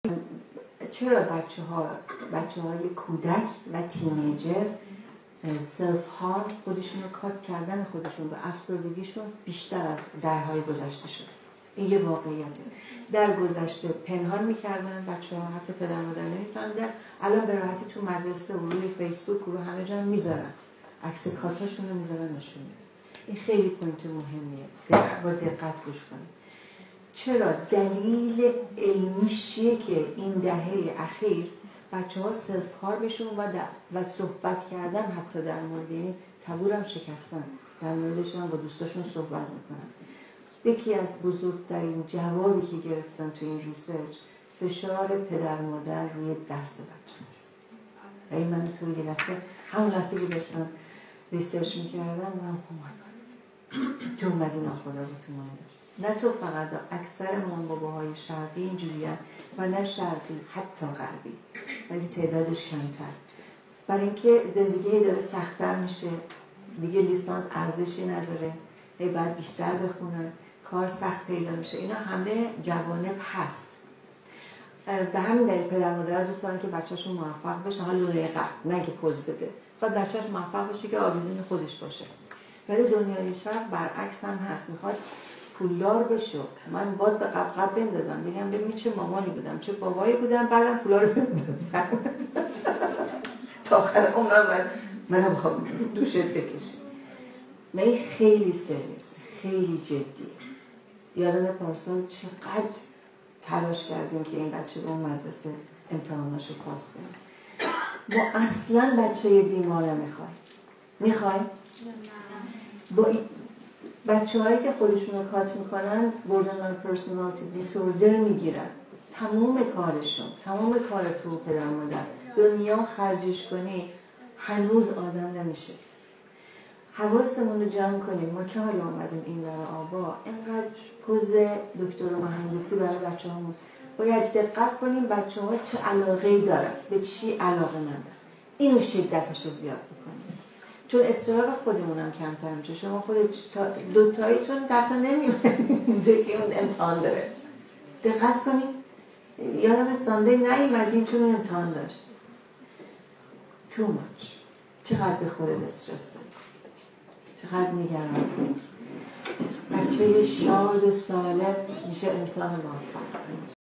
چرا بچه های کودک و تینیجر سلف هارم خودشون رو کات کردن خودشون به افسردگیشون بیشتر از دهه‌های گذشته شد. این یه واقعیته. در گذشته پنهان میکردن بچه ها، حتی پدر مادر نمیفهمیدن. الان به راحتی تو مدرسه و روی فیسبوک و رو همه جا میذارن، عکس کاتاشون رو میذارن نشون میدن. این خیلی پوینت مهمیه، با دقت گوش کنید. چرا؟ دلیل علمیش چیه که این دهه اخیر بچه ها سلف هارمشون و صحبت کردن حتی در مورد این تابو هم شکستن، در موردشون با دوستاشون صحبت میکنن. یکی از بزرگترین جوابی که گرفتن تو این ریسرچ فشار پدر مادر روی درس بچه هست. این من تو یه دفعه همون لحظه که داشتم ریسرچ میکردم من تو اومدی ناخدا با تو مانده. نه تو فقط، اکثر مامان باباهای شرقی اینجوری هست و نه شرقی، حتی غربی، ولی تعدادش کمتر. برای اینکه زندگی داره سخت‌تر میشه، دیگه لیسانس ارزشی نداره، باید بیشتر بخونن، کار سخت پیدا میشه. اینا همه جوانب هست. به همین دلیل پدر مادرها دوست دارن که بچه‌شون موفق بشه، حالا دنیای غرب نه که پوز بده، بعد بچه‌ش موفق بشه که آویزون خودش باشه. ولی دنیای شرق برعکس هم هست، میخواد پولدار بشو. من باید به قبقب بندازم، بگم ببین چه مامانی بودم چه بابایی بودم، بعدم پولا رو بندازم تا آخر عمرم منو بخوام دوشت بکشید. نه این خیلی سریسه، خیلی جدیه. یادم پارسال چقدر تلاش کردیم که این بچه به اون مدرسه امتحاناشو پاس کنه. ما اصلا بچه بیمار میخوای؟ با بچه هایی که خودشون رو کات میکنن borderline personality disorder میگیرن. تمام کارشون، تمام کار تو پدر مادر دنیا خرجش کنی هنوز آدم نمیشه. حواستمون رو جمع کنیم. ما که حالا اومدیم این برای آبا اینقدر پوز دکتر و مهندسی برای بچه همون باید دقت کنیم بچه ها چه علاقه‌ای دارن، به چی علاقه مندن، اینو شدتش رو زیاد بکنیم. چون استراب خودمون هم کمتر میشه. شما دوتاییتون دفتا نمیمونید اینجا که اون امتحان داره. دقت کنید. یادم سانده نیومدین چون اون امتحان داشت. too much. چقدر به خودت استرس داری، چقدر نگران. بچه شاد و سالم میشه انسان موفق.